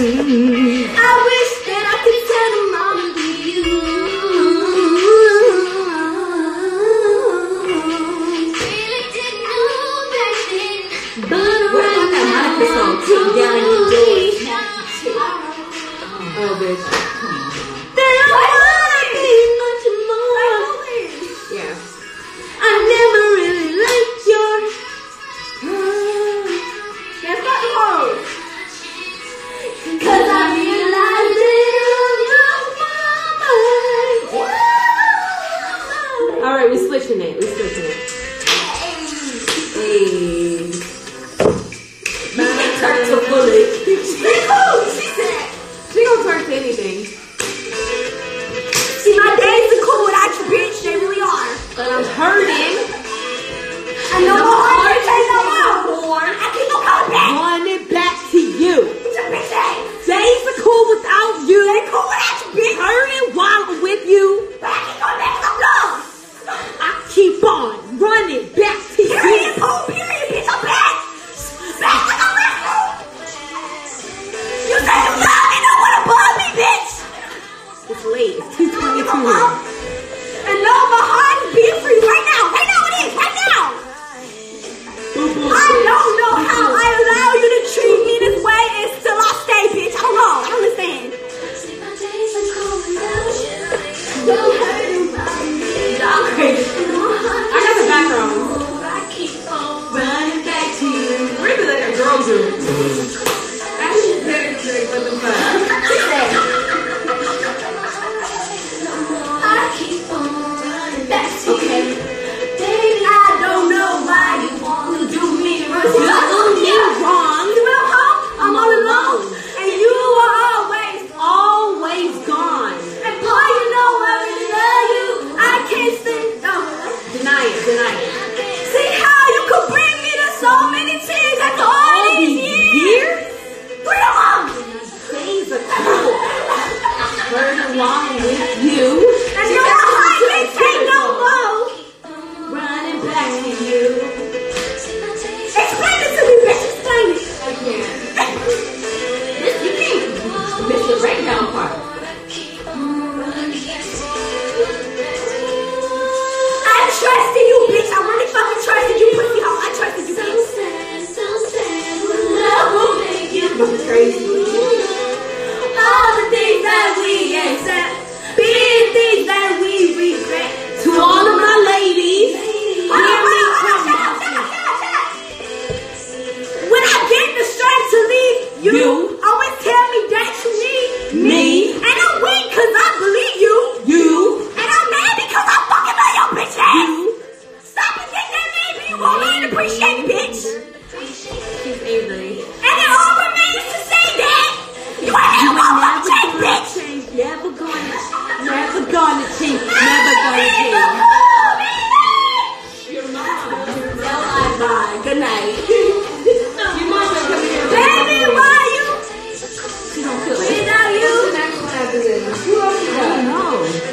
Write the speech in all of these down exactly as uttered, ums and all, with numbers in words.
wish that I could tell them all to be you. Really didn't know back then, but right now, down your door. Oh, bitch. That I wanna be much more. Yeah. I never really liked your. That's not the whole. Cause I realized it on your mind. Alright, we switching it. We switching it. Hey. Turn to bullet. She cool. She said. She gonna twerk to anything. See, my days are cool without you, bitch. They really are. But I'm hurting. I know my heart ain't no more. I keep on coming back. Want it back to you. It's a bitch ass. Days are cool without you. They cool without you, bitch. Hurting while I'm with you. But I keep going back to the blood. I keep on running back to you. Period, cool, period, bitch. I'm back. Back like a wrestler. You say you love me, don't wanna bug me, bitch. It's late. It's two twenty-two. And no, my heart is beating for you right now. Right now it is. Right now. I don't know how I allow you to treat me this way and still I stay, bitch. I don't know. I don't understand. I'm crazy. I got the background. I keep on running back to you. We're gonna be like a girl group. Actually, very good. What the fuck? She said, I keep on running back to Okay. you. Baby, I don't know why you want to do me wrong. You do me wrong. You know how? I'm all alone. And you are always, Always gone. and boy, you know I really love you. I can't stand, no. Deny it. Deny it. See how you could bring me to so many tears after all, All these these years? years? Three of them. Days are cool. Hurting while I'm with you. And you know how I can't take no more. Running back to you. Explain it to me, bitch. Explain it. I can't. You can't miss the breakdown part. I trusted you, bitch. I really fucking trusted you, pussy hoe. I trusted you, bitch. Love will make you Go crazy. all the things that we accept, being things that we regret. To all of my ladies, Hold on, hold on, hold on. Shut up, shut up, shut up, shut up. When I get the strength to leave you, You. always tell me that you need me, And I'm weak cause I believe you. you, And I'm mad because I fucking love your bitch ass. you. Stop and think that maybe you won't even appreciate me, bitch. She's angry. And it all remains to say that you ain't never gonna change, bitch. change. Never gonna, never gonna change. Never gonna Please change. don't call me, Your mom. Well, I bye. Good night. Your mom will come here. baby, why you She don't feel like without you? Who's next one after this? Who else you got? No.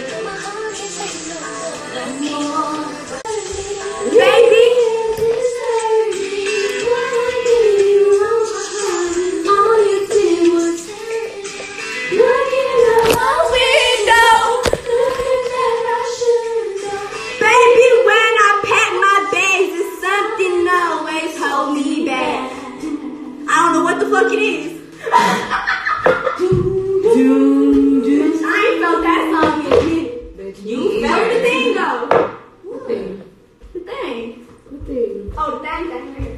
Baby. All you did was looking out my window. Baby, when I pack my bags, it's something always hold me back. I don't know what the fuck it is. Doom, doom. I ain't felt that song in a minute. You Where's the thing though? What thing? The thing. What thing? Oh, the thing down here.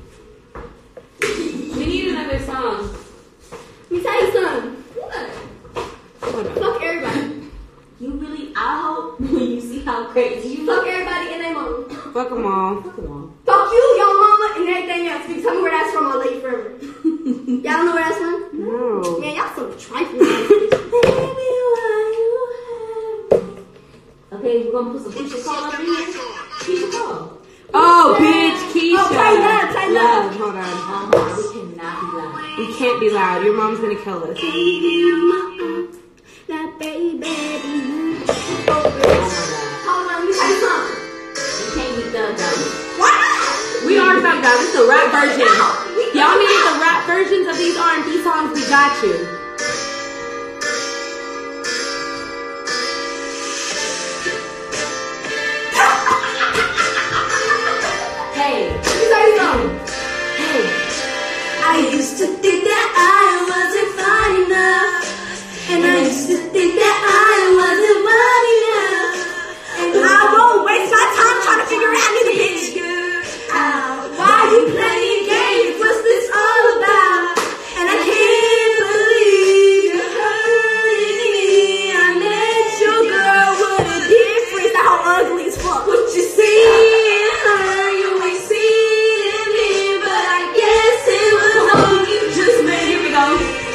We need another song. Let me tell you something. What? Hold on. Fuck everybody. You really, I hope when you see how crazy you Fuck everybody and their mama. Fuck them all. Fuck them all. Fuck you, your mama, and everything else. You tell me where that's from, I'll let you forever. Y'all don't know where that's from? No. Man, y'all so trifling. Baby, why you have me? Okay, we're gonna put some Keisha Cole up in here. Keisha Cole. Oh, bitch, Keisha. Oh, play loud, play loud. Hold on. Hold on. We cannot be loud. We can't be loud. Your mom's gonna kill us. Baby, mama, that baby, baby. Oh my god. Hold on, let me tell you something. We can't be thugged out. Why not? We are thugged out. This is the rap version. Y'all need the rap versions of these R and B songs got you. Hey, let me tell you something. Hey, I used to think that I wasn't fine enough, and I used to think that I wasn't funny enough, and I won't waste my time trying to figure out neither bitch. Why you playing games? What's this all about? And I can't believe you're hurting me. I met your girl with a difference. That whole ugly as fuck. What you see in her, you ain't seen in me, but I guess it was all you just made. Here we go.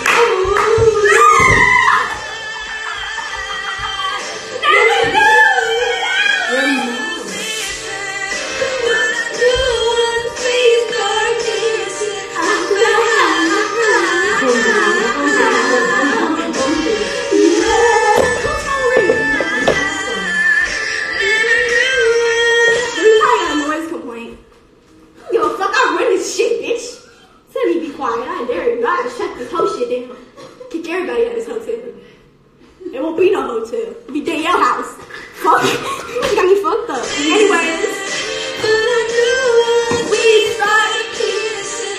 Everybody at this hotel. It won't be no hotel. It'll be Danielle house. Fuck. You got me fucked up. Anyways. We started kissing.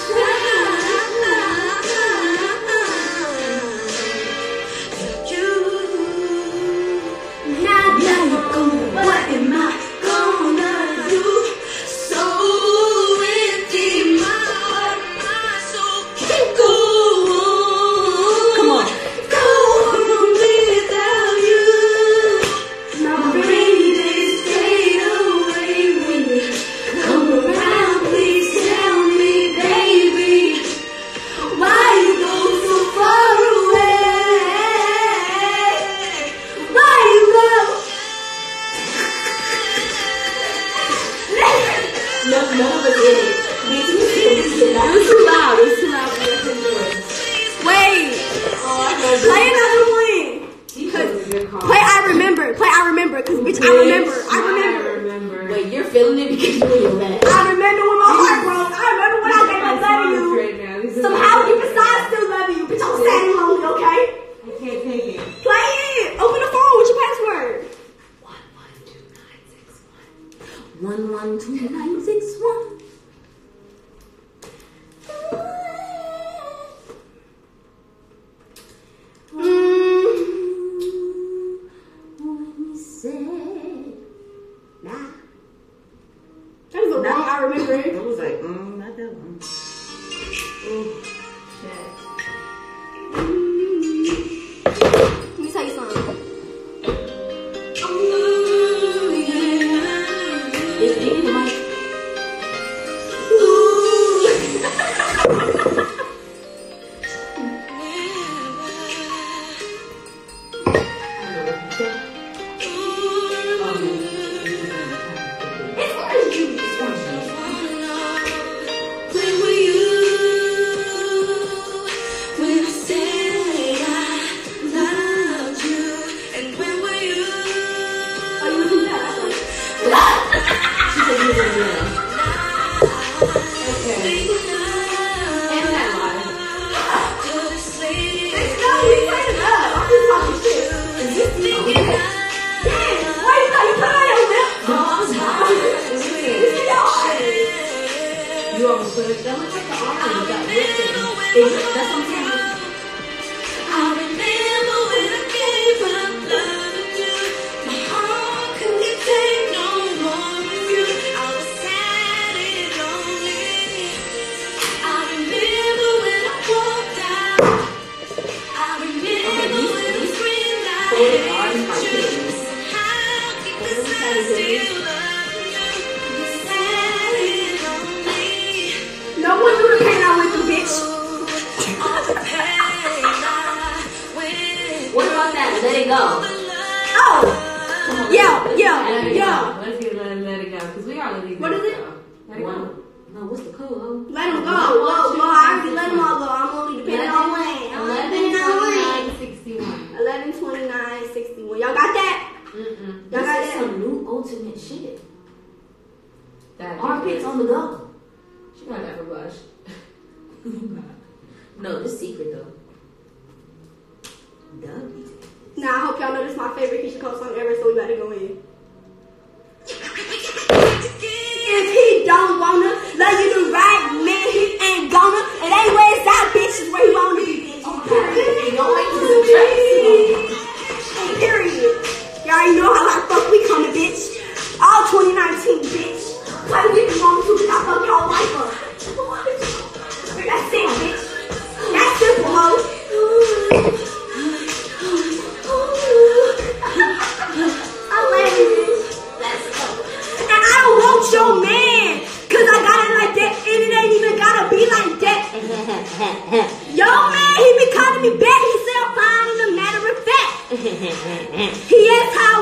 Now, now you're gone. What am I gonna do? So empty, my heart, my soul can't go. One one two nine six one. When you said nah. That was a wrong, I remember it. I was like, mm, not that one. Oh, shit. Let me tell you something. Let it go. Oh! Yeah, yeah, yeah. Let's get let, let it go. Because we are leaving. What is it? Let it go. No, what's the code, ho? Let them go. Whoa, whoa, I already let them all go. I'm only depending on one. eleven twenty-nine sixty-one. eleven twenty-nine sixty-one. Y'all got that? Mm-mm. Y'all got this is that? some new ultimate shit. That Armpits on the go. She got that for blush. No, this secret though. W. Now I hope y'all know this is my favorite Keisha Cole song ever, so we better go in. If he don't wanna love you the right man, he ain't gonna. It ain't where it's at, bitch. It's where he wanna be, bitch. Period. Don't wait to the trace. Period. Y'all already know how I fuck we coming, bitch. All twenty nineteen, bitch. Play with me on too, I fuck your wife up. That's it, bitch. That's simple, ho. I love you, bitch. Let's go. And I don't want your man, cause I got it like that, and it ain't even gotta be like that. Yo man, he be calling me back, he said I'm fine, as a matter of fact. He asked how